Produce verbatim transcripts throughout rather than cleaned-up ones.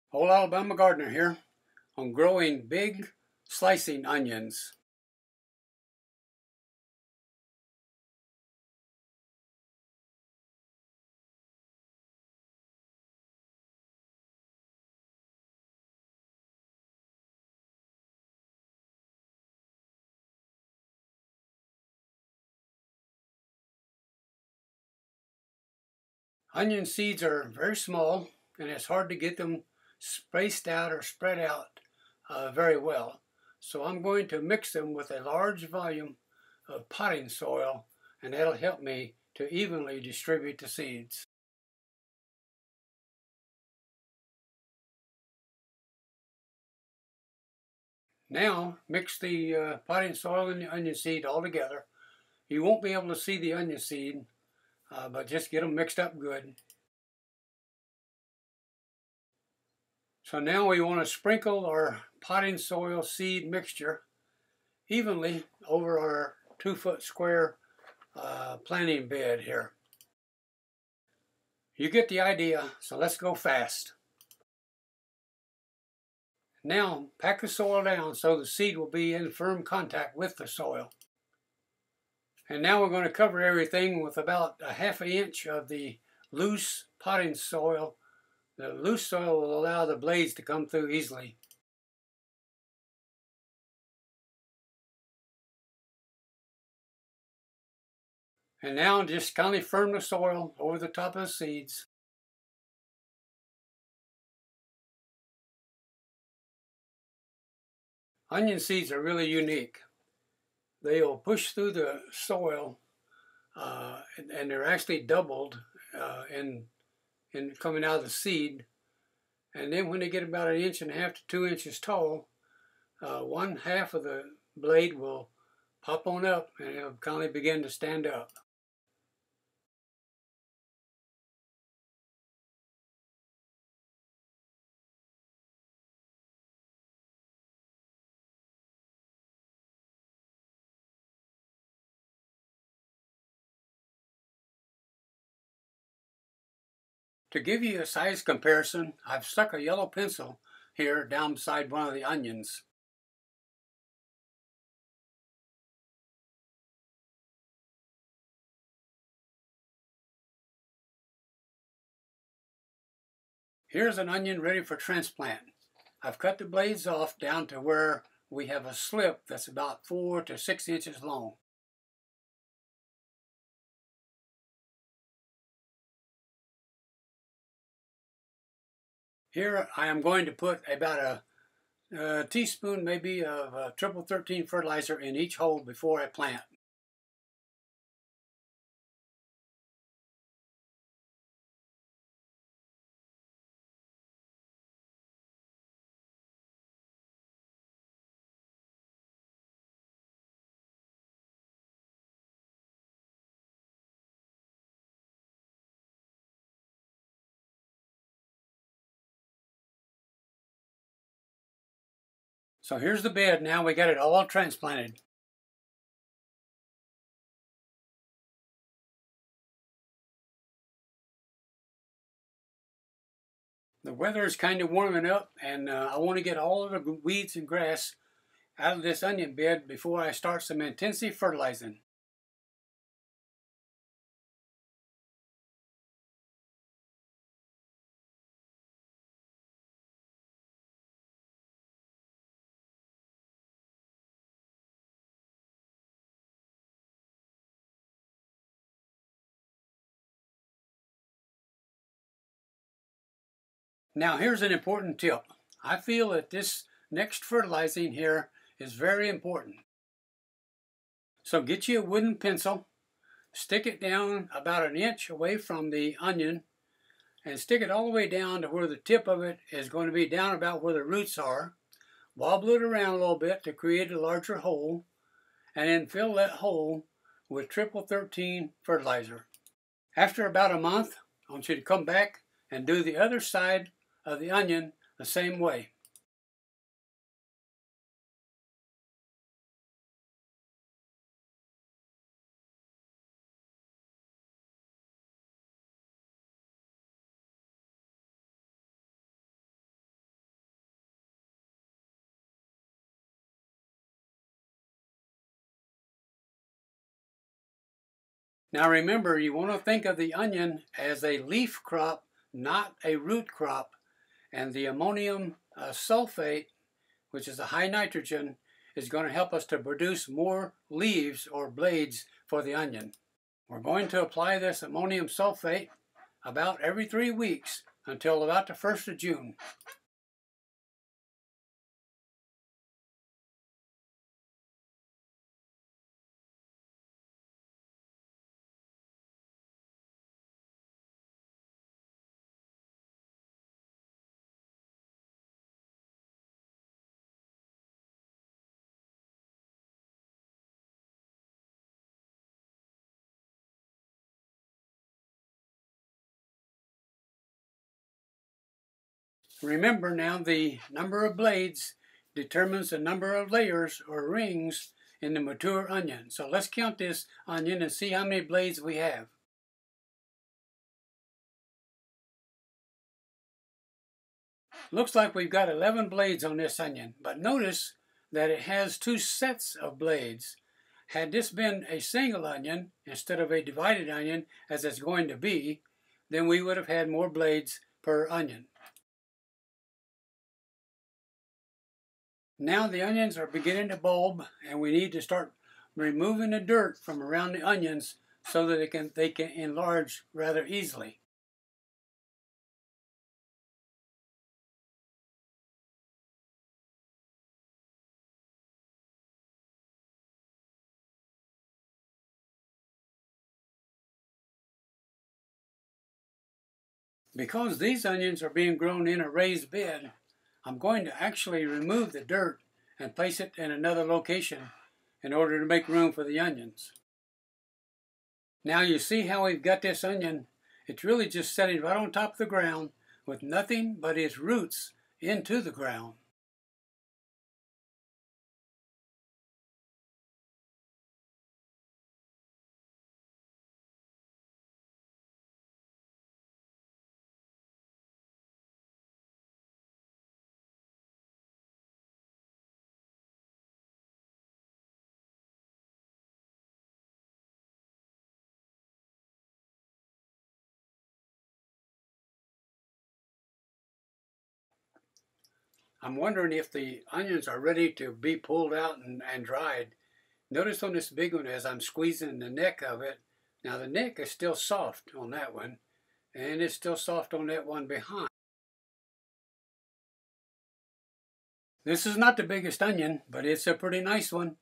Old Alabama Gardener here on growing big slicing onions. Onion seeds are very small and it's hard to get them spaced out or spread out uh, very well. So I'm going to mix them with a large volume of potting soil, and that'll help me to evenly distribute the seeds. Now mix the uh, potting soil and the onion seed all together. You won't be able to see the onion seed, uh, but just get them mixed up good. So now we want to sprinkle our potting soil seed mixture evenly over our two foot square uh, planting bed here. You get the idea, so let's go fast. Now pack the soil down so the seed will be in firm contact with the soil. And now we're going to cover everything with about a half an inch of the loose potting soil. The loose soil will allow the blades to come through easily. And now just kind of firm the soil over the top of the seeds. Onion seeds are really unique. They'll push through the soil uh, and, and they're actually doubled uh, in, in coming out of the seed. And then when they get about an inch and a half to two inches tall, uh, one half of the blade will pop on up and it'll kind of begin to stand up. To give you a size comparison, I've stuck a yellow pencil here down beside one of the onions. Here's an onion ready for transplant. I've cut the blades off down to where we have a slip that's about four to six inches long. Here I am going to put about a, a teaspoon maybe of uh, triple thirteen fertilizer in each hole before I plant. So here's the bed now. We got it all transplanted. The weather is kind of warming up, and uh, I want to get all of the weeds and grass out of this onion bed before I start some intensive fertilizing. Now here's an important tip. I feel that this next fertilizing here is very important. So get you a wooden pencil, stick it down about an inch away from the onion, and stick it all the way down to where the tip of it is going to be down about where the roots are. Wobble it around a little bit to create a larger hole, and then fill that hole with triple thirteen fertilizer. After about a month, I want you to come back and do the other side of the onion the same way. Now remember, you want to think of the onion as a leaf crop, not a root crop. And the ammonium uh, sulfate, which is a high nitrogen, is going to help us to produce more leaves or blades for the onion. We're going to apply this ammonium sulfate about every three weeks until about the first of June. Remember now, the number of blades determines the number of layers or rings in the mature onion. So let's count this onion and see how many blades we have. Looks like we've got eleven blades on this onion, but notice that it has two sets of blades. Had this been a single onion instead of a divided onion, as it's going to be, then we would have had more blades per onion. Now the onions are beginning to bulb, and we need to start removing the dirt from around the onions so that they can, they can enlarge rather easily. Because these onions are being grown in a raised bed, I'm going to actually remove the dirt and place it in another location in order to make room for the onions. Now you see how we've got this onion. It's really just setting right on top of the ground with nothing but its roots into the ground. I'm wondering if the onions are ready to be pulled out and, and dried. Notice on this big one as I'm squeezing the neck of it, now the neck is still soft on that one, and it's still soft on that one behind. This is not the biggest onion, but it's a pretty nice one.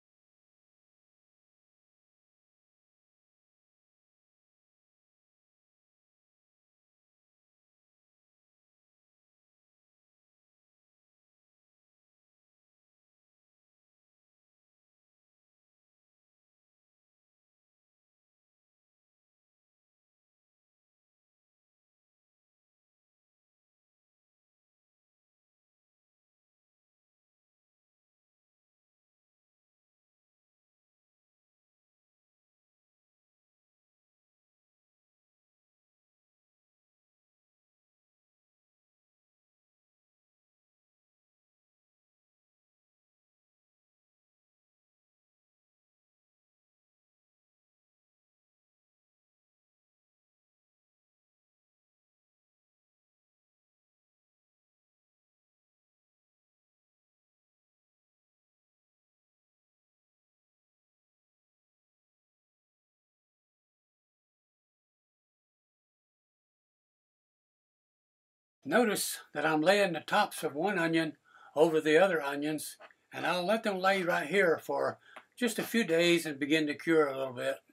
Notice that I'm laying the tops of one onion over the other onions, and I'll let them lay right here for just a few days and begin to cure a little bit.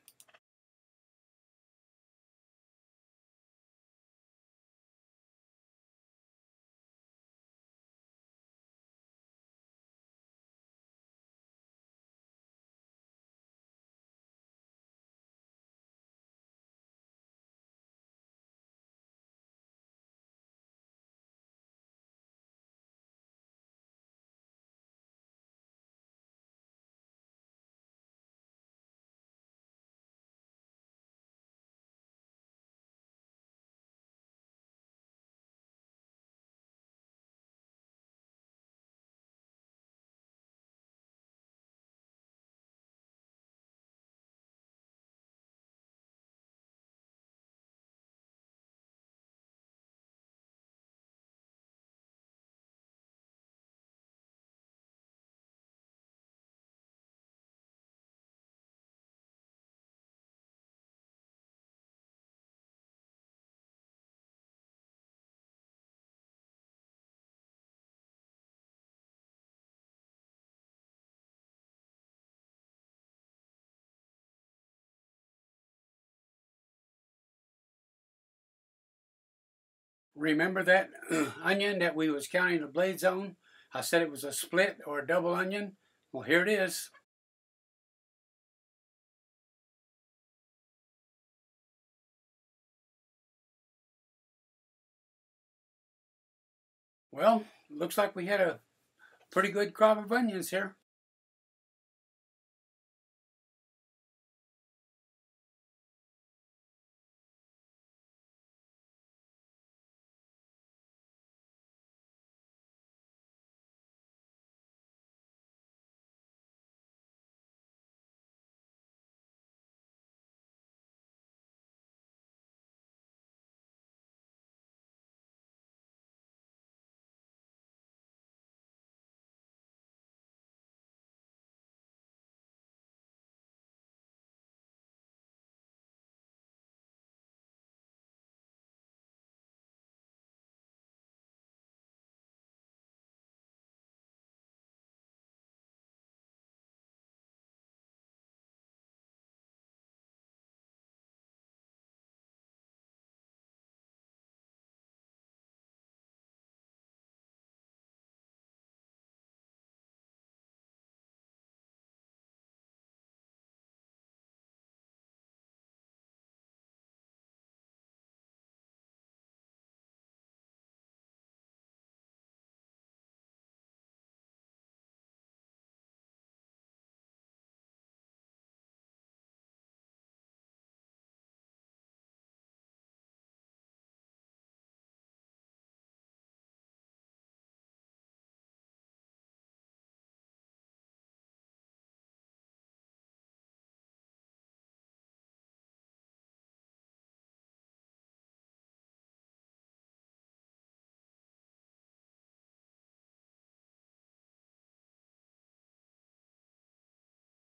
remember that onion that we was counting the blades on? I said it was a split or a double onion. Well, here it is. Well, looks like we had a pretty good crop of onions here.